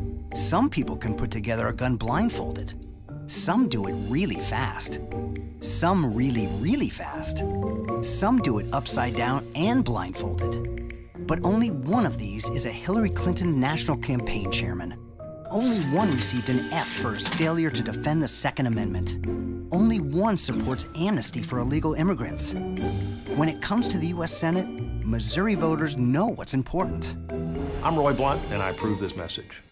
Some people can put together a gun blindfolded. Some do it really fast. Some really, really fast. Some do it upside down and blindfolded. But only one of these is a Hillary Clinton national campaign chairman. Only one received an F for his failure to defend the Second Amendment. Only one supports amnesty for illegal immigrants. When it comes to the U.S. Senate, Missouri voters know what's important. I'm Roy Blunt, and I approve this message.